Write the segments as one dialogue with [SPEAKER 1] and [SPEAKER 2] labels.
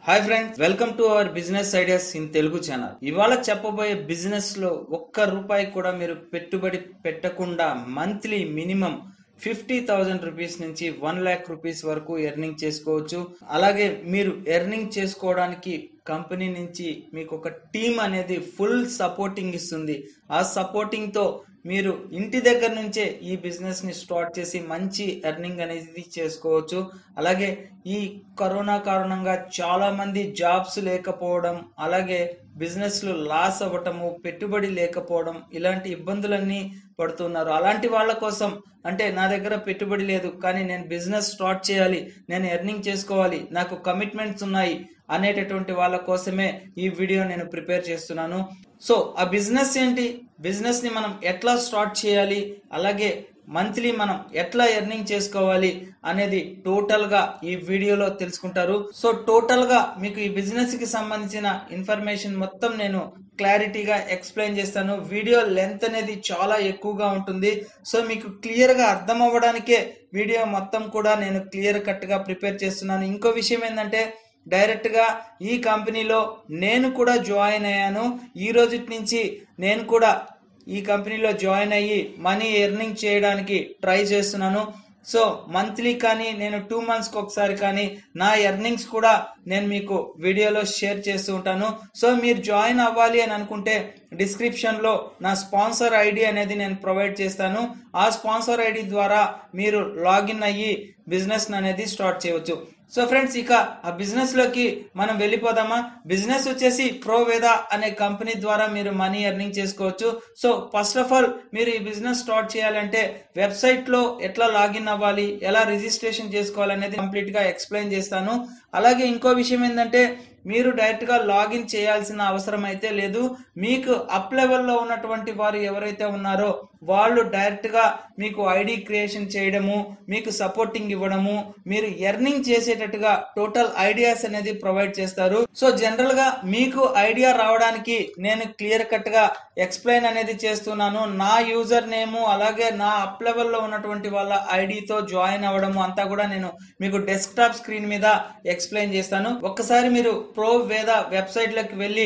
[SPEAKER 1] Hi friends, welcome to our business ideas in Telugu channel. ఇవాళ చెప్పబోయే business లో ₹1 కూడా మీరు పెట్టుబడి పెట్టకుండా మంత్లీ మినిమం 50,000 రూపీస్ నుంచి 1,00,000 రూపీస్ వరకు ఎర్నింగ్ చేసుకోవచ్చు. అలాగే మీరు ఎర్నింగ్ చేసుకోవడానికి కంపెనీ నుంచి మీకు ఒక టీం అనేది ఫుల్ సపోర్టింగ్ ఇస్తుంది. ఆ సపోర్టింగ్ తో మీరు ఇంటి దగ్గర నుంచే ఈ బిజినెస్ ని స్టార్ట్ చేసి మంచి ఎర్నింగ్ అనేది చేసుకోవచ్చు. అలాగే ఈ కరోనా కారణంగా చాలా మంది జాబ్స్ లేకపోవడం, అలాగే బిజినెస్లు లాస్ అవ్వటము, పెట్టుబడి లేకపోవడం, ఇలాంటి ఇబ్బందులన్నీ పడుతున్నారు. అలాంటి వాళ్ళ కోసం, అంటే నా దగ్గర పెట్టుబడి లేదు కానీ నేను బిజినెస్ స్టార్ట్ చేయాలి, నేను ఎర్నింగ్ చేసుకోవాలి, నాకు కమిట్మెంట్స్ ఉన్నాయి అనేటటువంటి వాళ్ళ కోసమే ఈ వీడియో నేను ప్రిపేర్ చేస్తున్నాను. సో ఆ బిజినెస్ ఏంటి, బిజినెస్ ని మనం ఎట్లా స్టార్ట్ చేయాలి, అలాగే మంత్లీ మనం ఎట్లా ఎర్నింగ్ చేసుకోవాలి అనేది టోటల్ గా ఈ వీడియోలో తెలుసుకుంటారు. సో టోటల్ గా మీకు ఈ బిజినెస్ కి సంబంధించిన ఇన్ఫర్మేషన్ మొత్తం నేను క్లారిటీగా ఎక్స్ప్లెయిన్ చేస్తాను. వీడియో లెంత్ అనేది చాలా ఎక్కువగా ఉంటుంది. సో మీకు క్లియర్ గా అర్థం అవ్వడానికే వీడియో మొత్తం కూడా నేను క్లియర్ కట్ గా ప్రిపేర్ చేస్తున్నాను. ఇంకో విషయం ఏంటంటే, డైరెక్ట్ గా ఈ కంపెనీలో నేను కూడా జాయిన్ అయ్యాను. ఈ రోజు నుంచి నేను కూడా ఈ కంపెనీలో జాయిన్ అయ్యి మనీ ఎర్నింగ్ చేయడానికి ట్రై చేస్తున్నాను. సో మంత్లీ కానీ నేను 2 months కి ఒకసారి కానీ నా ఎర్నింగ్స్ కూడా నేను మీకు వీడియోలో షేర్ చేస్తూ ఉంటాను. సో మీరు జాయిన్ అవ్వాలి అని అనుకుంటే డిస్క్రిప్షన్ లో నా స్పాన్సర్ ఐడి అనేది నేను ప్రొవైడ్ చేస్తాను. ఆ స్పాన్సర్ ఐడి ద్వారా మీరు లాగిన్ అయ్యి బిజినెస్ అనేది స్టార్ట్ చేయవచ్చు. సో ఫ్రెండ్స్, ఇక ఆ బిజినెస్ లోకి మనం వెళ్ళిపోదామా. బిజినెస్ వచ్చేసి ప్రోవేదా అనే కంపెనీ ద్వారా మీరు మనీ ఎర్నింగ్ చేసుకోవచ్చు. సో ఫస్ట్ ఆఫ్ ఆల్ మీరు ఈ బిజినెస్ స్టార్ట్ చేయాలంటే వెబ్సైట్ లో ఎట్లా లాగిన్ అవ్వాలి, ఎలా రిజిస్ట్రేషన్ చేసుకోవాలి అనేది కంప్లీట్ గా ఎక్స్ప్లెయిన్ చేస్తాను. అలాగే ఇంకో విషయం ఏంటంటే, మీరు డైరెక్ట్ గా లాగిన్ చేయాల్సిన అవసరం అయితే లేదు. మీకు అప్ లెవెల్లో ఉన్నటువంటి వారు ఎవరైతే ఉన్నారో వాళ్ళు డైరెక్ట్ గా మీకు ఐడి క్రియేషన్ చేయడము, మీకు సపోర్టింగ్ ఇవ్వడము, మీరు ఎర్నింగ్ చేసేటట్టుగా టోటల్ ఐడియాస్ అనేది ప్రొవైడ్ చేస్తారు. సో జనరల్ గా మీకు ఐడియా రావడానికి నేను క్లియర్ కట్ గా ఎక్స్ప్లెయిన్ అనేది చేస్తున్నాను. నా యూజర్ నేము అలాగే నా అప్ లెవెల్లో ఉన్నటువంటి వాళ్ళ ఐడితో జాయిన్ అవ్వడము అంతా కూడా నేను మీకు డెస్క్టాప్ స్క్రీన్ మీద ఎక్స్ప్లెయిన్ చేస్తాను. ఒక్కసారి మీరు ప్రోవేదా వెబ్సైట్ లోకి వెళ్ళి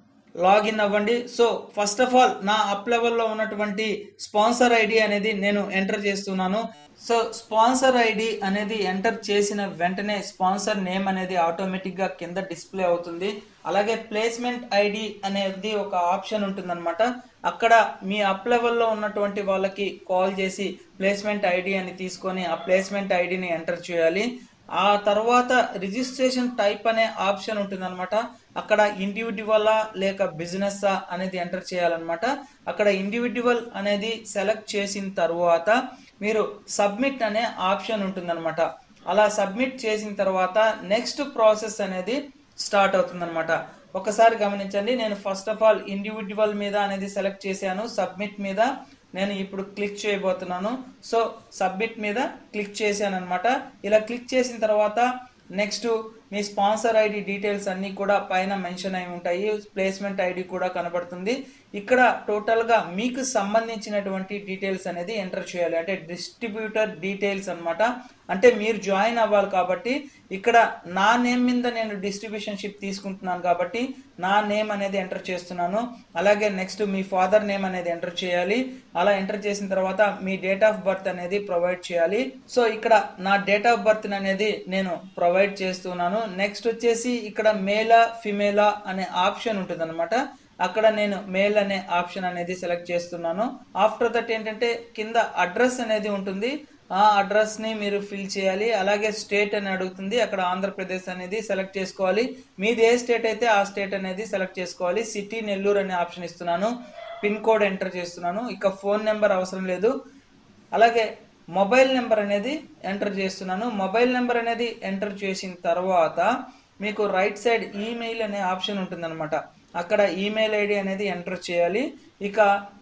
[SPEAKER 1] లాగిన్ అవ్వండి. సో ఫస్ట్ ఆఫ్ ఆల్ నా అప్ లెవెల్లో ఉన్నటువంటి స్పాన్సర్ ఐడి అనేది నేను ఎంటర్ చేస్తున్నాను. సో స్పాన్సర్ ఐడి అనేది ఎంటర్ చేసిన వెంటనే స్పాన్సర్ నేమ్ అనేది ఆటోమేటిక్ గా కింద డిస్ప్లే అవుతుంది. అలాగే ప్లేస్మెంట్ ఐడి అనేది ఒక ఆప్షన్ ఉంటుందన్నమాట. అక్కడ మీ అప్ లెవెల్లో ఉన్నటువంటి వాళ్ళకి కాల్ చేసి ప్లేస్మెంట్ ఐడి అని తీసుకొని ఆ ప్లేస్మెంట్ ఐడిని ఎంటర్ చేయాలి. ఆ తర్వాత రిజిస్ట్రేషన్ టైప్ అనే ఆప్షన్ ఉంటుందన్నమాట. అక్కడ ఇండివిడ్యువలా లేక బిజినెస్ అనేది ఎంటర్ చేయాలన్నమాట. అక్కడ ఇండివిడ్యువల్ అనేది సెలెక్ట్ చేసిన తర్వాత మీరు సబ్మిట్ అనే ఆప్షన్ ఉంటుందన్నమాట. అలా సబ్మిట్ చేసిన తర్వాత నెక్స్ట్ ప్రాసెస్ అనేది స్టార్ట్ అవుతుందన్నమాట. ఒకసారి గమనించండి, నేను ఫస్ట్ ఆఫ్ ఆల్ ఇండివిడ్యువల్ మీద అనేది సెలెక్ట్ చేశాను. సబ్మిట్ మీద నేను ఇప్పుడు క్లిక్ చేయబోతున్నాను. సో సబ్మిట్ మీద క్లిక్ చేశాను అనమాట. ఇలా క్లిక్ చేసిన తర్వాత నెక్స్ట్ మీ స్పాన్సర్ ఐడి డీటెయిల్స్ అన్ని కూడా పైన మెన్షన్ అయి ఉంటాయి. ప్లేస్మెంట్ ఐడి కూడా కనబడుతుంది. ఇక్కడ టోటల్ గా మీకు సంబంధించినటువంటి డీటెయిల్స్ అనేది ఎంటర్ చేయాలి. అంటే డిస్ట్రిబ్యూటర్ డీటెయిల్స్ అన్నమాట. అంటే మీరు జాయిన్ అవ్వాలి కాబట్టి ఇక్కడ నా నేమ్ మీద నేను డిస్ట్రిబ్యూషన్ షిప్ తీసుకుంటున్నాను కాబట్టి నా నేమ్ అనేది ఎంటర్ చేస్తున్నాను. అలాగే నెక్స్ట్ మీ ఫాదర్ నేమ్ అనేది ఎంటర్ చేయాలి. అలా ఎంటర్ చేసిన తర్వాత మీ డేట్ ఆఫ్ బర్త్ అనేది ప్రొవైడ్ చేయాలి. సో ఇక్కడ నా డేట్ ఆఫ్ బర్త్ అనేది నేను ప్రొవైడ్ చేస్తున్నాను. నెక్స్ట్ వచ్చేసి ఇక్కడ మేలా ఫిమేలా అనే ఆప్షన్ ఉంటుంది అనమాట. అక్కడ నేను మేల్ అనే ఆప్షన్ అనేది సెలెక్ట్ చేస్తున్నాను. ఆఫ్టర్ దట్ ఏంటంటే కింద అడ్రస్ అనేది ఉంటుంది. ఆ అడ్రస్ ని మీరు ఫిల్ చేయాలి. అలాగే స్టేట్ అని అడుగుతుంది, అక్కడ ఆంధ్రప్రదేశ్ అనేది సెలెక్ట్ చేసుకోవాలి. మీది ఏ స్టేట్ అయితే ఆ స్టేట్ అనేది సెలెక్ట్ చేసుకోవాలి. సిటీ నెల్లూరు అనే ఆప్షన్ ఇస్తున్నాను. పిన్ కోడ్ ఎంటర్ చేస్తున్నాను. ఇక ఫోన్ నెంబర్ అవసరం లేదు. అలాగే మొబైల్ నెంబర్ అనేది ఎంటర్ చేస్తున్నాను. మొబైల్ నెంబర్ అనేది ఎంటర్ చేసిన తర్వాత మీకు రైట్ సైడ్ ఈమెయిల్ అనే ఆప్షన్ ఉంటుందన్నమాట. అక్కడ ఈమెయిల్ ఐడి అనేది ఎంటర్ చేయాలి. ఇక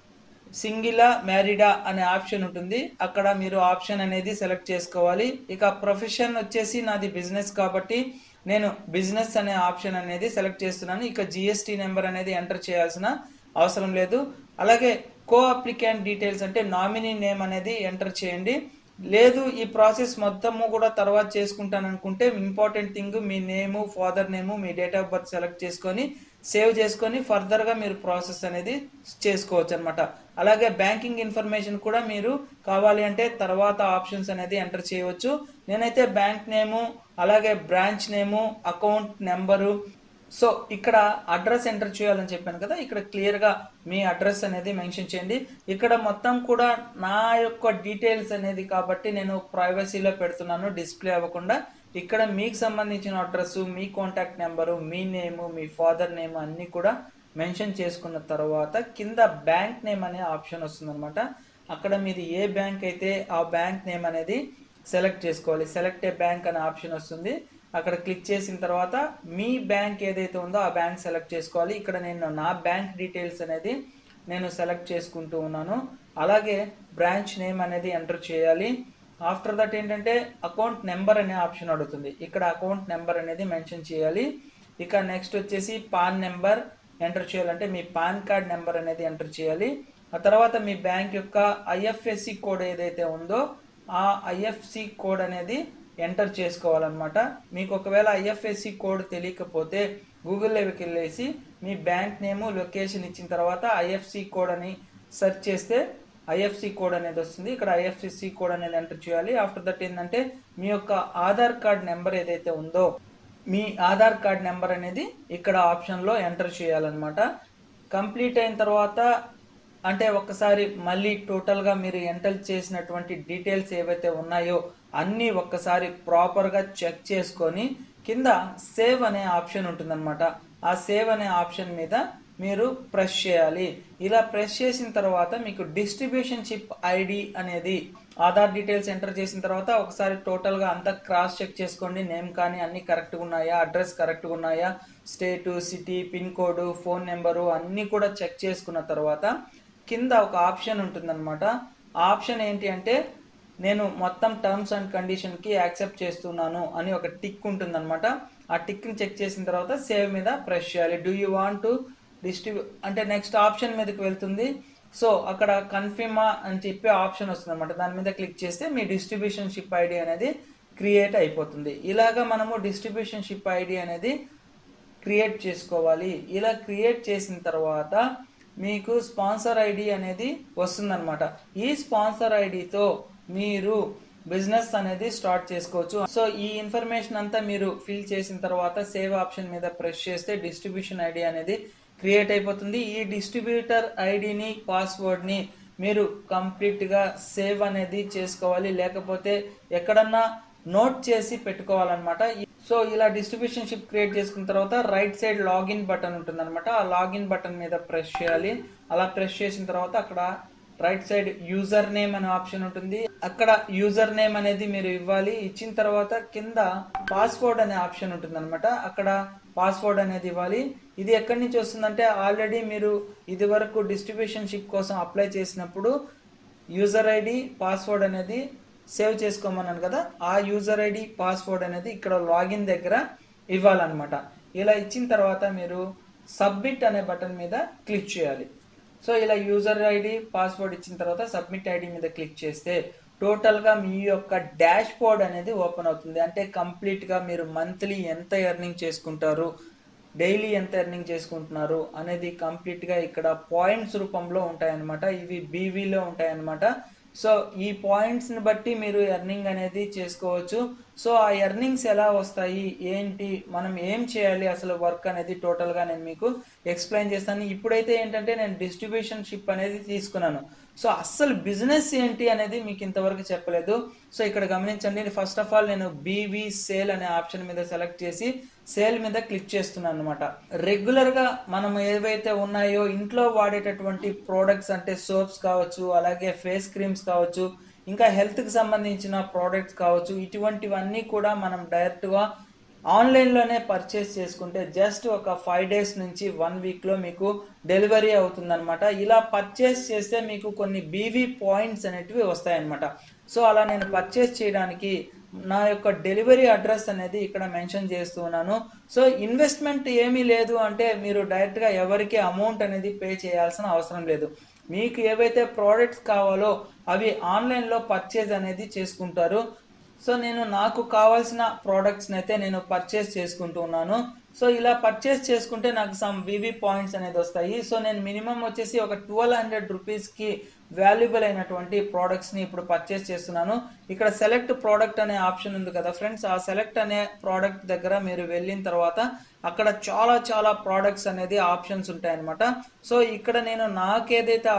[SPEAKER 1] సింగిలా మ్యారీడా అనే ఆప్షన్ ఉంటుంది. అక్కడ మీరు ఆప్షన్ అనేది సెలెక్ట్ చేసుకోవాలి. ఇక ప్రొఫెషన్ వచ్చేసి నాది బిజినెస్ కాబట్టి నేను బిజినెస్ అనే ఆప్షన్ అనేది సెలెక్ట్ చేస్తున్నాను. ఇక జిఎస్టి నెంబర్ అనేది ఎంటర్ చేయాల్సిన అవసరం లేదు. అలాగే కో అప్లికెంట్ డీటెయిల్స్ అంటే నామినీ నేమ్ అనేది ఎంటర్ చేయండి. లేదు ఈ ప్రాసెస్ మొత్తము కూడా తర్వాత చేసుకుంటాను అనుకుంటే ఇంపార్టెంట్ థింగ్ మీ నేము, ఫాదర్ నేము, మీ డేట్ ఆఫ్ బర్త్ సెలెక్ట్ చేసుకొని సేవ్ చేసుకొని ఫర్దర్ గా మీరు ప్రాసెస్ అనేది చేసుకోవచ్చు అనమాట. అలాగే బ్యాంకింగ్ ఇన్ఫర్మేషన్ కూడా మీరు కావాలి అంటే తర్వాత ఆప్షన్స్ అనేది ఎంటర్ చేయవచ్చు. నేనైతే బ్యాంక్ నేము, అలాగే branch name, account number, so ఇక్కడ అడ్రస్ ఎంటర్ చేయాలని చెప్పాను కదా, ఇక్కడ క్లియర్ గా మీ అడ్రస్ అనేది మెన్షన్ చేయండి. ఇక్కడ మొత్తం కూడా నా యొక్క డీటెయిల్స్ అనేది కాబట్టి నేను ప్రైవసీలో పెడుతున్నాను, డిస్ప్లే అవ్వకుండా. ఇక్కడ మీకు సంబంధించిన అడ్రస్, మీ కాంటాక్ట్ నెంబరు, మీ నేము, మీ ఫాదర్ నేమ్ అన్ని కూడా మెన్షన్ చేసుకున్న తర్వాత కింద బ్యాంక్ నేమ్ అనే ఆప్షన్ వస్తుంది అనమాట. అక్కడ మీది ఏ బ్యాంక్ అయితే ఆ బ్యాంక్ నేమ్ అనేది సెలెక్ట్ చేసుకోవాలి. సెలెక్ట్ ఏ బ్యాంక్ అనే ఆప్షన్ వస్తుంది. అక్కడ క్లిక్ చేసిన తర్వాత మీ బ్యాంక్ ఏదైతే ఉందో ఆ బ్యాంక్ సెలెక్ట్ చేసుకోవాలి. ఇక్కడ నేను నా బ్యాంక్ డీటెయిల్స్ అనేది నేను సెలెక్ట్ చేసుకుంటూ ఉన్నాను. అలాగే బ్రాంచ్ నేమ్ అనేది ఎంటర్ చేయాలి. ఆఫ్టర్ దట్ ఏంటంటే అకౌంట్ నెంబర్ అనే ఆప్షన్ అడుగుతుంది. ఇక్కడ అకౌంట్ నెంబర్ అనేది మెన్షన్ చేయాలి. ఇక నెక్స్ట్ వచ్చేసి పాన్ నెంబర్ ఎంటర్ చేయాలంటే మీ పాన్ కార్డ్ నెంబర్ అనేది ఎంటర్ చేయాలి. ఆ తర్వాత మీ బ్యాంక్ యొక్క ఐఎఫ్ఎస్సి కోడ్ ఏదైతే ఉందో ఆ ఐఎఫ్సి కోడ్ అనేది ఎంటర్ చేసుకోవాలన్నమాట. మీకు ఒకవేళ ఐఎఫ్ఎస్సి కోడ్ తెలియకపోతే గూగుల్లోకి వెళ్ళేసి మీ బ్యాంక్ నేము, లొకేషన్ ఇచ్చిన తర్వాత ఐఎఫ్సి కోడ్ అని సెర్చ్ చేస్తే ఐఎఫ్సి కోడ్ అనేది వస్తుంది. ఇక్కడ ఐఎఫ్సి కోడ్ అనేది ఎంటర్ చేయాలి. ఆఫ్టర్ దట్ ఏంటంటే మీ యొక్క ఆధార్ కార్డ్ నెంబర్ ఏదైతే ఉందో మీ ఆధార్ కార్డ్ నెంబర్ అనేది ఇక్కడ ఆప్షన్లో ఎంటర్ చేయాలన్నమాట. కంప్లీట్ అయిన తర్వాత అంటే ఒక్కసారి మళ్ళీ టోటల్గా మీరు ఎంటర్ చేసినటువంటి డీటెయిల్స్ ఏవైతే ఉన్నాయో అన్నీ ఒక్కసారి ప్రాపర్గా చెక్ చేసుకొని కింద సేవ్ అనే ఆప్షన్ ఉంటుందన్నమాట. ఆ సేవ్ అనే ఆప్షన్ మీద మీరు ప్రెస్ చేయాలి. ఇలా ప్రెస్ చేసిన తర్వాత మీకు డిస్ట్రిబ్యూషన్ షిప్ ఐడి అనేది ఆధార్ డీటెయిల్స్ ఎంటర్ చేసిన తర్వాత ఒకసారి టోటల్గా అంతా క్రాస్ చెక్ చేసుకోండి. నేమ్ కానీ అన్ని కరెక్ట్గా ఉన్నాయా, అడ్రస్ కరెక్ట్గా ఉన్నాయా, state, city, pin code, phone number అన్నీ కూడా చెక్ చేసుకున్న తర్వాత కింద ఒక ఆప్షన్ ఉంటుందన్నమాట. ఆ ఆప్షన్ ఏంటి అంటే నేను మొత్తం టర్మ్స్ అండ్ కండిషన్కి యాక్సెప్ట్ చేస్తున్నాను అని ఒక టిక్ ఉంటుందన్నమాట. ఆ టిక్ని చెక్ చేసిన తర్వాత సేవ్ మీద ప్రెస్ చేయాలి. Do you want to distribute అంటే నెక్స్ట్ ఆప్షన్ మీదకి వెళ్తుంది. సో అక్కడ కన్ఫర్మా అని చెప్పి ఆప్షన్ వస్తుంది అనమాట. దాని మీద క్లిక్ చేస్తే మీ డిస్ట్రిబ్యూషన్ షిప్ ఐడి అనేది క్రియేట్ అయిపోతుంది. ఇలాగా మనము డిస్ట్రిబ్యూషన్ షిప్ ఐడి అనేది క్రియేట్ చేసుకోవాలి. ఇలా క్రియేట్ చేసిన తర్వాత మీకు స్పాన్సర్ ఐడి అనేది వస్తుందన్నమాట. ఈ స్పాన్సర్ ఐడితో మీరు బిజినెస్ అనేది స్టార్ట్ చేసుకోవచ్చు. సో ఈ ఇన్ఫర్మేషన్ అంతా మీరు ఫిల్ చేసిన తర్వాత సేవ్ ఆప్షన్ మీద ప్రెస్ చేస్తే డిస్ట్రిబ్యూషన్ ఐడి అనేది క్రియేట్ అయిపోతుంది. ఈ డిస్ట్రిబ్యూటర్ ఐడిని, పాస్వర్డ్ని మీరు కంప్లీట్గా సేవ్ అనేది చేసుకోవాలి, లేకపోతే ఎక్కడన్నా నోట్ చేసి పెట్టుకోవాలన్నమాట. సో ఇలా డిస్ట్రిబ్యూషన్ షిప్ క్రియేట్ చేసుకున్న తర్వాత రైట్ సైడ్ లాగిన్ బటన్ ఉంటుంది అనమాట. ఆ లాగిన్ బటన్ మీద ప్రెస్ చేయాలి. అలా ప్రెస్ చేసిన తర్వాత అక్కడ రైట్ సైడ్ యూజర్ నేమ్ అనే ఆప్షన్ ఉంటుంది. అక్కడ యూజర్ నేమ్ అనేది మీరు ఇవ్వాలి. ఇచ్చిన తర్వాత కింద పాస్వర్డ్ అనే ఆప్షన్ ఉంటుంది అనమాట. అక్కడ పాస్వర్డ్ అనేది ఇవ్వాలి. ఇది ఎక్కడి నుంచి వస్తుందంటే ఆల్రెడీ మీరు ఇది వరకు డిస్ట్రిబ్యూషన్ షిప్ కోసం అప్లై చేసినప్పుడు యూజర్ ఐడి, పాస్వర్డ్ అనేది సేవ్ చేసుకోమన్నాను కదా, ఆ యూజర్ ఐడి, పాస్వర్డ్ అనేది ఇక్కడ లాగిన్ దగ్గర ఇవ్వాలన్నమాట. ఇలా ఇచ్చిన తర్వాత మీరు సబ్మిట్ అనే బటన్ మీద క్లిక్ చేయాలి. సో ఇలా యూజర్ ఐడి, పాస్వర్డ్ ఇచ్చిన తర్వాత సబ్మిట్ ఐడి మీద క్లిక్ చేస్తే టోటల్గా మీ యొక్క డాష్ బోర్డ్ అనేది ఓపెన్ అవుతుంది. అంటే కంప్లీట్గా మీరు మంత్లీ ఎంత ఎర్నింగ్ చేసుకుంటారు, డైలీ ఎంత ఎర్నింగ్ చేసుకుంటున్నారు అనేది కంప్లీట్గా ఇక్కడ పాయింట్స్ రూపంలో ఉంటాయన్నమాట. ఇవి బీవీలో ఉంటాయన్నమాట. సో ఈ పాయింట్స్ని బట్టి మీరు ఎర్నింగ్ అనేది చేసుకోవచ్చు. సో ఆ ఎర్నింగ్స్ ఎలా వస్తాయి, ఏంటి, మనం ఏం చేయాలి, అసలు వర్క్ అనేది టోటల్గా నేను మీకు ఎక్స్ప్లెయిన్ చేస్తాను. ఇప్పుడైతే ఏంటంటే నేను డిస్ట్రిబ్యూషన్ షిప్ అనేది తీసుకున్నాను. సో అస్సలు బిజినెస్ ఏంటి అనేది మీకు ఇంతవరకు చెప్పలేదు. సో ఇక్కడ గమనించండి, ఫస్ట్ ఆఫ్ ఆల్ నేను బీవీ సేల్ అనే ఆప్షన్ మీద సెలెక్ట్ చేసి సేల్ మీద క్లిక్ చేస్తున్నాను అనమాట. రెగ్యులర్గా మనం ఏవైతే ఉన్నాయో ఇంట్లో వాడేటటువంటి ప్రోడక్ట్స్ అంటే సోప్స్ కావచ్చు, అలాగే ఫేస్ క్రీమ్స్ కావచ్చు, ఇంకా హెల్త్కి సంబంధించిన ప్రోడక్ట్స్ కావచ్చు, ఇటువంటివన్నీ కూడా మనం డైరెక్ట్గా ఆన్లైన్లోనే పర్చేస్ చేసుకుంటే జస్ట్ ఒక 5 days నుంచి 1 weekలో మీకు డెలివరీ అవుతుందన్నమాట. ఇలా పర్చేస్ చేస్తే మీకు కొన్ని బీవీ పాయింట్స్ అనేటివి వస్తాయన్నమాట. సో అలా నేను పర్చేస్ చేయడానికి నా యొక్క డెలివరీ అడ్రస్ అనేది ఇక్కడ మెన్షన్ చేస్తూ ఉన్నాను. సో ఇన్వెస్ట్మెంట్ ఏమీ లేదు అంటే మీరు డైరెక్ట్గా ఎవరికి అమౌంట్ అనేది పే చేయాల్సిన అవసరం లేదు. మీకు ఏవైతే ప్రోడక్ట్స్ కావాలో అవి ఆన్లైన్లో పర్చేజ్ అనేది చేసుకుంటారు. సో నేను నాకు కావాల్సిన ప్రోడక్ట్స్ని అయితే నేను పర్చేస్ చేసుకుంటూ ఉన్నాను. సో ఇలా పర్చేస్ చేసుకుంటే నాకు సమ్ వివి పాయింట్స్ అనేది వస్తాయి. సో నేను మినిమం వచ్చేసి ఒక 1200 రూపీస్కి వాల్యుబుల్ అయినటువంటి ప్రోడక్ట్స్ని ఇప్పుడు పర్చేస్ చేస్తున్నాను. ఇక్కడ సెలెక్ట్ ప్రోడక్ట్ అనే ఆప్షన్ ఉంది కదా ఫ్రెండ్స్, ఆ సెలెక్ట్ అనే ప్రోడక్ట్ దగ్గర మీరు వెళ్ళిన తర్వాత అక్కడ చాలా చాలా ప్రోడక్ట్స్ అనేది ఆప్షన్స్ ఉంటాయన్నమాట. సో ఇక్కడ నేను నాకేదైతే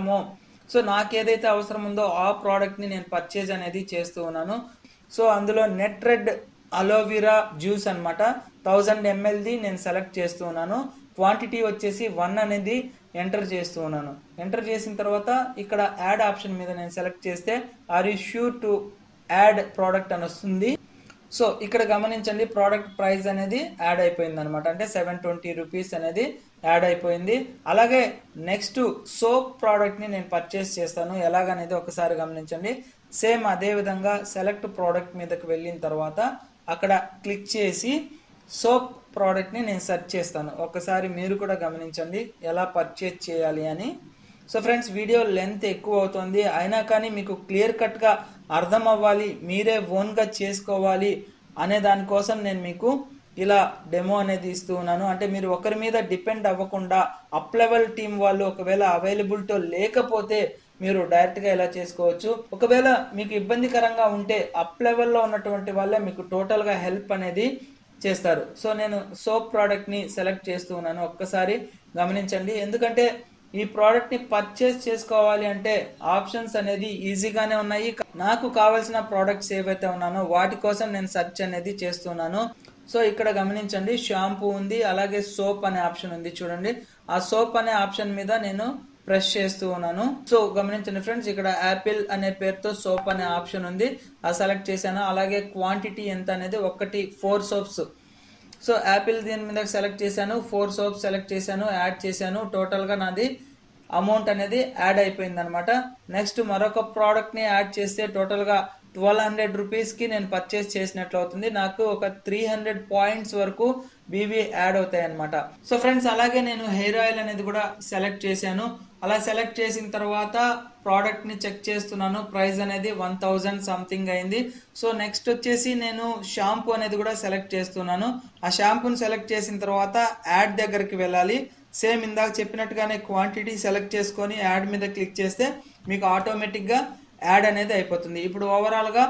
[SPEAKER 1] అవసరం ఉందో ఆ ప్రోడక్ట్ని నేను పర్చేజ్ అనేది చేస్తూ ఉన్నాను. సో అందులో నెట్ రెడ్ అలోవెరా జ్యూస్ అనమాట 1000 mlది నేను సెలెక్ట్ చేస్తూ ఉన్నాను. క్వాంటిటీ వచ్చేసి 1 అనేది ఎంటర్ చేస్తూ ఉన్నాను. ఎంటర్ చేసిన తర్వాత ఇక్కడ యాడ్ ఆప్షన్ మీద నేను సెలెక్ట్ చేస్తే are you sure to add product అని వస్తుంది. సో ఇక్కడ గమనించండి, ప్రోడక్ట్ ప్రైస్ అనేది యాడ్ అయిపోయింది అనమాట. అంటే 720 రూపీస్ అనేది యాడ్ అయిపోయింది. అలాగే నెక్స్ట్ సోప్ ప్రోడక్ట్ని నేను పర్చేస్ చేస్తాను. ఎలాగనేది ఒకసారి గమనించండి. సేమ్ అదే విధంగా సెలెక్ట్ ప్రోడక్ట్ మీదకి వెళ్ళిన తర్వాత అక్కడ క్లిక్ చేసి సోప్ ప్రోడక్ట్ని నేను సెర్చ్ చేస్తాను. ఒకసారి మీరు కూడా గమనించండి ఎలా పర్చేజ్ చేయాలి అని. సో ఫ్రెండ్స్, వీడియో లెంత్ ఎక్కువ అవుతుంది, అయినా కానీ మీకు క్లియర్ కట్గా అర్థం అవ్వాలి, మీరే ఓన్గా చేసుకోవాలి అనే దానికోసం నేను మీకు ఇలా డెమో అనేది ఇస్తూ ఉన్నాను. అంటే మీరు ఒకరి మీద డిపెండ్ అవ్వకుండా అప్ లెవెల్ టీమ్ వాళ్ళు ఒకవేళ అవైలబిలిటీ లేకపోతే మీరు డైరెక్ట్గా ఇలా చేసుకోవచ్చు. ఒకవేళ మీకు ఇబ్బందికరంగా ఉంటే అప్ లెవెల్లో ఉన్నటువంటి వాళ్ళే మీకు టోటల్గా హెల్ప్ అనేది చేస్తారు. సో నేను సోప్ ప్రోడక్ట్ని సెలెక్ట్ చేస్తూ ఉన్నాను. ఒక్కసారి గమనించండి, ఎందుకంటే ఈ ప్రోడక్ట్ని పర్చేస్ చేసుకోవాలి అంటే ఆప్షన్స్ అనేది ఈజీగానే ఉన్నాయి. నాకు కావాల్సిన ప్రోడక్ట్స్ ఏవైతే ఉన్నానో వాటి కోసం నేను సెర్చ్ అనేది చేస్తున్నాను. సో ఇక్కడ గమనించండి, షాంపూ ఉంది, అలాగే సోప్ అనే ఆప్షన్ ఉంది. చూడండి, ఆ సోప్ అనే ఆప్షన్ మీద నేను ప్రెస్ చేస్తూ ఉన్నాను. సో గమనించండి ఫ్రెండ్స్, ఇక్కడ యాపిల్ అనే పేరుతో సోప్ అనే ఆప్షన్ ఉంది, అది సెలెక్ట్ చేశాను. అలాగే క్వాంటిటీ ఎంత అనేది 4 సోప్స్. సో యాపిల్ దీని మీద సెలెక్ట్ చేశాను, 4 సోప్స్ సెలెక్ట్ చేశాను, యాడ్ చేశాను. టోటల్గా నాది అమౌంట్ అనేది యాడ్ అయిపోయింది అనమాట. నెక్స్ట్ మరొక ప్రోడక్ట్ని యాడ్ చేస్తే టోటల్గా 1200 రూపీస్కి నేను పర్చేస్ చేసినట్లు అవుతుంది. నాకు ఒక 300 పాయింట్స్ వరకు బీబీ యాడ్ అవుతాయి అనమాట. సో ఫ్రెండ్స్, అలాగే నేను హెయిర్ ఆయిల్ అనేది కూడా సెలెక్ట్ చేశాను. అలా సెలెక్ట్ చేసిన తర్వాత ప్రోడక్ట్ని చెక్ చేస్తున్నాను. ప్రైస్ అనేది 1000 సంథింగ్ అయింది. సో నెక్స్ట్ వచ్చేసి నేను షాంపూ అనేది కూడా సెలెక్ట్ చేస్తున్నాను. ఆ షాంపూని సెలెక్ట్ చేసిన తర్వాత యాడ్ దగ్గరికి వెళ్ళాలి. సేమ్ ఇందాక చెప్పినట్టుగానే క్వాంటిటీ సెలెక్ట్ చేసుకొని యాడ్ మీద క్లిక్ చేస్తే మీకు ఆటోమేటిక్గా యాడ్ అనేది అయిపోతుంది. ఇప్పుడు ఓవరాల్గా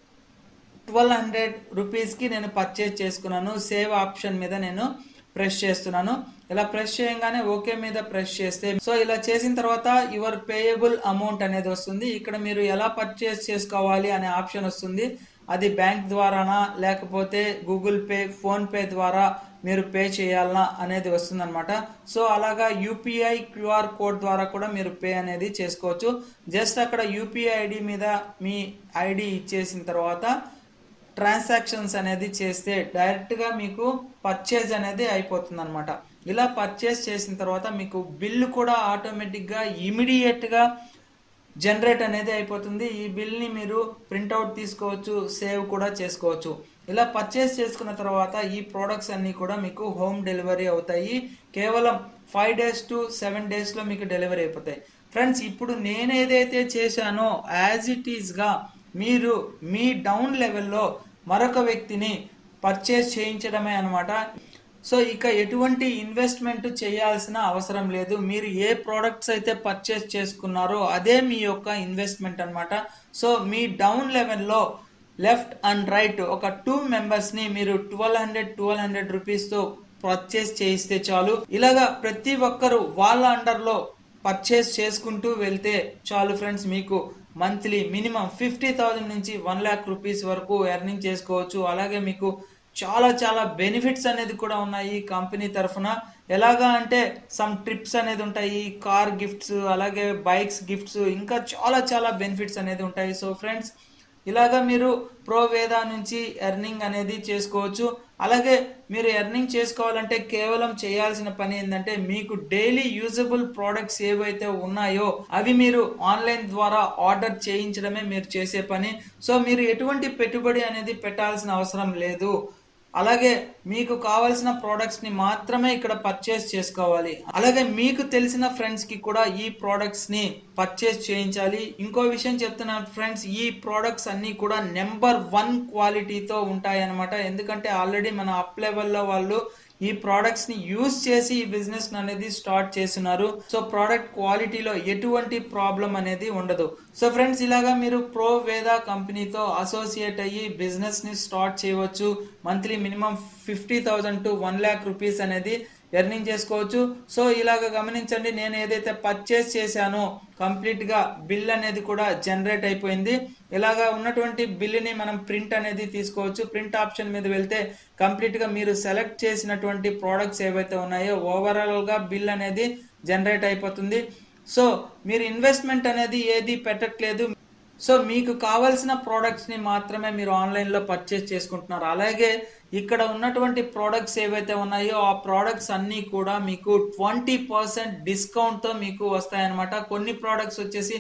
[SPEAKER 1] 1200 రూపీస్కి నేను పర్చేజ్ చేసుకున్నాను. సేవ్ ఆప్షన్ మీద నేను ప్రెస్ చేస్తున్నాను. ఇలా ప్రెస్ చేయగానే ఓకే మీద ప్రెస్ చేస్తే, సో ఇలా చేసిన తర్వాత యువర్ పేయబుల్ అమౌంట్ అనేది వస్తుంది. ఇక్కడ మీరు ఎలా పర్చేజ్ చేసుకోవాలి అనే ఆప్షన్ వస్తుంది. అది బ్యాంక్ ద్వారానా లేకపోతే గూగుల్ పే, ఫోన్ పే ద్వారా మీరు పే చేయాలనా అనేది వస్తుంది అనమాట. సో అలాగా యూపీఐ క్యూఆర్ కోడ్ ద్వారా కూడా మీరు పే అనేది చేసుకోవచ్చు. జస్ట్ అక్కడ యూపీఐ ఐడి మీద మీ ఐడి ఇచ్చేసిన తర్వాత ట్రాన్సాక్షన్స్ అనేది చేస్తే డైరెక్ట్గా మీకు పర్చేజ్ అనేది అయిపోతుంది అనమాట. ఇలా పర్చేజ్ చేసిన తర్వాత మీకు బిల్లు కూడా ఆటోమేటిక్గా ఇమీడియట్గా జనరేట్ అనేది అయిపోతుంది. ఈ బిల్ని మీరు ప్రింట్అవుట్ తీసుకోవచ్చు, సేవ్ కూడా చేసుకోవచ్చు. ఇలా పర్చేస్ చేసుకున్న తర్వాత ఈ ప్రోడక్ట్స్ అన్నీ కూడా మీకు హోమ్ డెలివరీ అవుతాయి. కేవలం 5 days to 7 daysలో మీకు డెలివరీ అయిపోతాయి. ఫ్రెండ్స్, ఇప్పుడు నేను ఏదైతే చేశానో యాజ్ ఇట్ ఈస్గా మీరు మీ డౌన్ లెవెల్లో మరొక వ్యక్తిని పర్చేస్ చేయించడమే అనమాట. సో ఇక ఎటువంటి ఇన్వెస్ట్మెంట్ చేయాల్సిన అవసరం లేదు. మీరు ఏ ప్రోడక్ట్స్ అయితే పర్చేస్ చేసుకున్నారో అదే మీ యొక్క ఇన్వెస్ట్మెంట్ అనమాట. సో మీ డౌన్ లెవెల్లో లెఫ్ట్ అండ్ రైట్ ఒక 2 మెంబర్స్ని మీరు 1200 రూపీస్తో పర్చేస్ చేయిస్తే చాలు. ఇలాగా ప్రతి ఒక్కరు వాళ్ళ అండర్లో పర్చేస్ చేసుకుంటూ వెళ్తే చాలు ఫ్రెండ్స్. మీకు మంత్లీ మినిమం 50,000 నుంచి 1 lakh రూపీస్ వరకు ఎర్నింగ్ చేసుకోవచ్చు. అలాగే మీకు చాలా చాలా బెనిఫిట్స్ అనేది కూడా ఉన్నాయి కంపెనీ తరఫున. ఎలాగా అంటే సమ్ ట్రిప్స్ అనేది ఉంటాయి, కార్ గిఫ్ట్స్, అలాగే బైక్స్ గిఫ్ట్స్, ఇంకా చాలా చాలా బెనిఫిట్స్ అనేది ఉంటాయి. సో ఫ్రెండ్స్, ఇలాగా మీరు ప్రోవేదా నుంచి ఎర్నింగ్ అనేది చేసుకోవచ్చు. అలాగే మీరు ఎర్నింగ్ చేసుకోవాలంటే కేవలం చేయాల్సిన పని ఏంటంటే మీకు డైలీ యూజబుల్ ప్రోడక్ట్స్ ఏవైతే ఉన్నాయో అవి మీరు ఆన్లైన్ ద్వారా ఆర్డర్ చేయించడమే మీరు చేసే పని. సో మీరు ఎటువంటి పెట్టుబడి అనేది పెట్టాల్సిన అవసరం లేదు. అలాగే మీకు కావాల్సిన ప్రోడక్ట్స్ ని మాత్రమే ఇక్కడ పర్చేస్ చేసుకోవాలి. అలాగే మీకు తెలిసిన ఫ్రెండ్స్ కి కూడా ఈ ప్రోడక్ట్స్ ని పర్చేస్ చేయించాలి. ఇంకో విషయం చెప్తున్నాను ఫ్రెండ్స్, ఈ ప్రోడక్ట్స్ అన్ని కూడా నెంబర్ 1 క్వాలిటీతో ఉంటాయి అన్నమాట. ఎందుకంటే ఆల్రెడీ మన అప్ లెవెల్లో వాళ్ళు ఈ ప్రోడక్ట్స్ ని యూజ్ చేసి ఈ బిజినెస్ అనేది స్టార్ట్ చేస్తున్నారు. సో ప్రోడక్ట్ క్వాలిటీలో ఎటువంటి ప్రాబ్లం అనేది ఉండదు. సో ఫ్రెండ్స్, ఇలాగా మీరు ప్రోవేదా కంపెనీతో అసోసియేట్ అయ్యి బిజినెస్ ని స్టార్ట్ చేయవచ్చు. Monthly minimum 50,000 to 1 lakh rupees అనేది ఎర్నింగ్ చేసుకోవచ్చు. సో ఇలాగ గమనించండి, నేను ఏదైతే పర్చేస్ చేశానో కంప్లీట్ గా బిల్ అనేది కూడా జనరేట్ అయిపోయింది. ఇలాగా ఉన్నటువంటి బిల్లుని మనం ప్రింట్ అనేది తీసుకోవచ్చు. ప్రింట్ ఆప్షన్ మీద వెళ్తే కంప్లీట్ గా మీరు సెలెక్ట్ చేసినటువంటి ప్రోడక్ట్స్ ఏవైతే ఉన్నాయో ఓవరాల్ గా బిల్ అనేది జనరేట్ అయిపోతుంది. సో మీరు ఇన్వెస్ట్మెంట్ అనేది ఏది పెట్టట్లేదు. సో మీకు కావాల్సిన ప్రోడక్ట్స్ ని మాత్రమే మీరు ఆన్లైన్ లో పర్చేస్ చేసుకుంటున్నారు. అలాగే ఇక్కడ ఉన్నటువంటి ప్రోడక్ట్స్ ఏవైతే ఉన్నాయో ఆ ప్రోడక్ట్స్ అన్ని కూడా మీకు 20% డిస్కౌంట్ తో మీకు వస్తాయన్నమాట. కొన్ని ప్రోడక్ట్స్ వచ్చేసి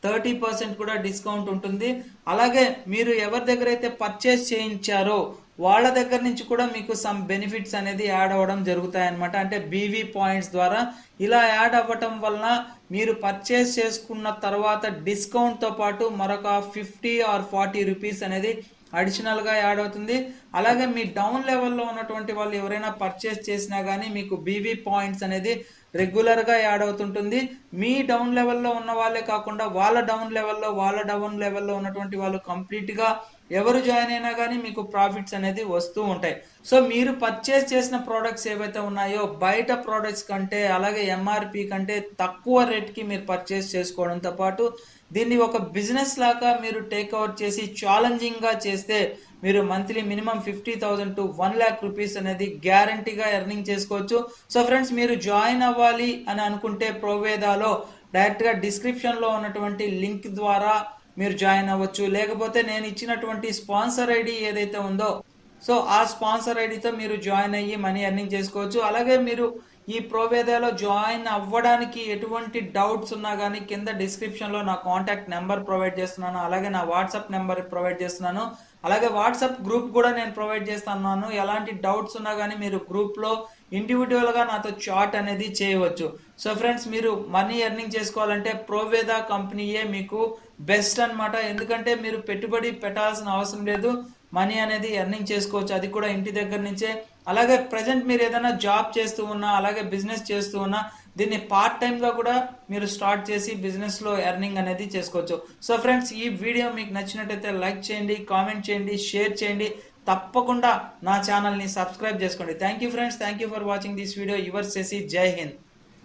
[SPEAKER 1] 30% కూడా డిస్కౌంట్ ఉంటుంది. అలాగే మీరు ఎవరి దగ్గర అయితే పర్చేస్ చేయించారో వాళ్ళ దగ్గర నుంచి కూడా మీకు సమ్ బెనిఫిట్స్ అనేది యాడ్ అవ్వడం జరుగుతాయి అనమాట. అంటే బీవీ పాయింట్స్ ద్వారా ఇలా యాడ్ అవ్వటం వలన మీరు పర్చేస్ చేసుకున్న తర్వాత డిస్కౌంట్ తో పాటు మరొక 50 or 40 రూపీస్ అనేది అడిషనల్ గా యాడ్ అవుతుంది. అలాగే మీ డౌన్ లెవెల్లో ఉన్నటువంటి వాళ్ళు ఎవరైనా పర్చేస్ చేసినా గానీ మీకు బీవీ పాయింట్స్ అనేది రెగ్యులర్ గా యాడ్ అవుతుంటుంది. మీ డౌన్ లెవెల్లో ఉన్న వాళ్ళే కాకుండా వాళ్ళ డౌన్ లెవెల్లో ఉన్నటువంటి వాళ్ళు కంప్లీట్ గా ఎవరు జాయిన్ అయినా కానీ మీకు ప్రాఫిట్స్ అనేది వస్తూ ఉంటాయి. సో మీరు పర్చేస్ చేసిన ప్రోడక్ట్స్ ఏవైతే ఉన్నాయో బయట ప్రోడక్ట్స్ కంటే అలాగే ఎంఆర్పి కంటే తక్కువ రేట్ కి మీరు పర్చేస్ చేసుకోవడంతో పాటు దీన్ని ఒక బిజినెస్ లాగా మీరు టేక్అవుట్ చేసి ఛాలెంజింగ్ గా చేస్తే మీరు monthly minimum 50,000 to 1 lakh rupees అనేది గ్యారంటీగా ఎర్నింగ్ చేసుకోవచ్చు. సో ఫ్రెండ్స్, మీరు జాయిన్ అవ్వాలి అని అనుకుంటే ప్రోవేదాలో డైరెక్ట్ గా డిస్క్రిప్షన్ లో ఉన్నటువంటి లింక్ ద్వారా మీరు జాయిన్ అవ్వచ్చు. లేకపోతే నేను ఇచ్చినటువంటి స్పాన్సర్ ఐడి ఏదైతే ఉందో సో ఆ స్పాన్సర్ ఐడితో మీరు జాయిన్ అయ్యి మనీ ఎర్నింగ్ చేసుకోవచ్చు. అలాగే మీరు ఈ ప్రోవేదాలో జాయిన్ అవ్వడానికి ఎటువంటి డౌట్స్ ఉన్నా కానీ కింద డిస్క్రిప్షన్ లో నా కాంటాక్ట్ నెంబర్ ప్రొవైడ్ చేస్తున్నాను. అలాగే నా వాట్సాప్ నెంబర్ ప్రొవైడ్ చేస్తున్నాను. అలాగే వాట్సాప్ గ్రూప్ కూడా నేను ప్రొవైడ్ చేస్తున్నాను. ఎలాంటి డౌట్స్ ఉన్నా కానీ మీరు గ్రూప్ లో ఇండివిజువల్ గా నాతో చాట్ అనేది చేయవచ్చు. సో ఫ్రెండ్స్, మీరు మనీ ఎర్నింగ్ చేసుకోవాలంటే ప్రోవేదా కంపెనీయే మీకు బెస్ట్ అన్నమాట. ఎందుకంటే మీరు పెట్టుబడి పెట్టాల్సిన అవసరం లేదు, మనీ అనేది ఎర్నింగ్ చేసుకోవచ్చు, అది కూడా ఇంటి దగ్గర నుంచే. అలాగే ప్రజెంట్ మీరు ఏదైనా జాబ్ చేస్తూ ఉన్నా అలాగే బిజినెస్ చేస్తూ ఉన్నా దీన్ని పార్ట్ టైం గా కూడా మీరు స్టార్ట్ చేసి బిజినెస్ లో ఎర్నింగ్ అనేది చేసుకోవచ్చు. సో ఫ్రెండ్స్, ఈ వీడియో మీకు నచ్చినట్టయితే లైక్ చేయండి, కామెంట్ చేయండి, షేర్ చేయండి. తప్పకుండా నా ఛానల్ ని సబ్స్క్రైబ్ చేసుకోండి. Thank you friends, thank you for watching this video. Your Shashi. జై హింద్.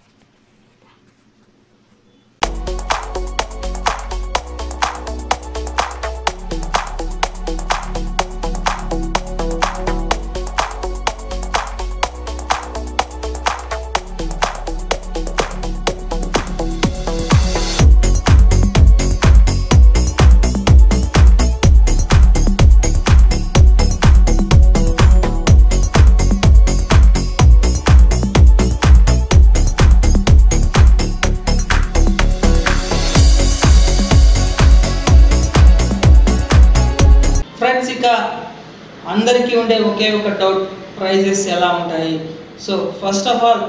[SPEAKER 1] ఫ్రెండ్స్, ఇక అందరికీ ఉండే ఒకే ఒక డౌట్, ప్రైజెస్ ఎలా ఉంటాయి? సో ఫస్ట్ ఆఫ్ ఆల్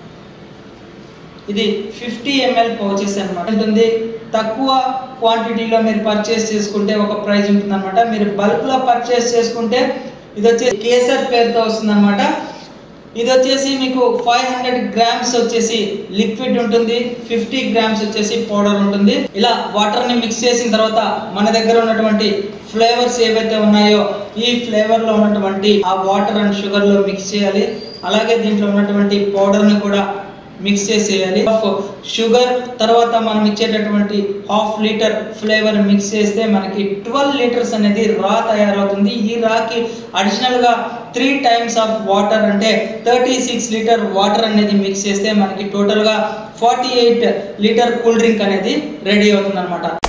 [SPEAKER 1] ఇది 50 ml పౌచెస్ అనమాట ఉంటుంది. తక్కువ క్వాంటిటీలో మీరు పర్చేస్ చేసుకుంటే ఒక ప్రైస్ ఉంటుంది అనమాట. మీరు బల్క్ లో పర్చేస్ చేసుకుంటే ఇది వచ్చేసి కేసర్ పేరుతో వస్తుంది అనమాట. ఇది వచ్చేసి మీకు 500 grams వచ్చేసి లిక్విడ్ ఉంటుంది, 50 grams వచ్చేసి పౌడర్ ఉంటుంది. ఇలా వాటర్ ని మిక్స్ చేసిన తర్వాత మన దగ్గర ఉన్నటువంటి ఫ్లేవర్స్ ఏవైతే ఉన్నాయో ఈ ఫ్లేవర్ లో ఉన్నటువంటి ఆ వాటర్ అండ్ షుగర్ లో మిక్స్ చేయాలి. అలాగే దీంట్లో ఉన్నటువంటి పౌడర్ ని కూడా మిక్స్ చేసేయాలి. షుగర్ తర్వాత మనం ఇచ్చేటటువంటి 1/2 లీటర్ ఫ్లేవర్ మిక్స్ చేస్తే మనకి 12 లీటర్స్ అనేది రా తయారవుతుంది. ఈ రాకి అడిషనల్ గా 3 times ఆఫ్ వాటర్ అంటే 36 లీటర్ వాటర్ అనేది మిక్స్ చేస్తే మనకి టోటల్ గా 48 లీటర్ కూల్ డ్రింక్ అనేది రెడీ అవుతుంది అనమాట.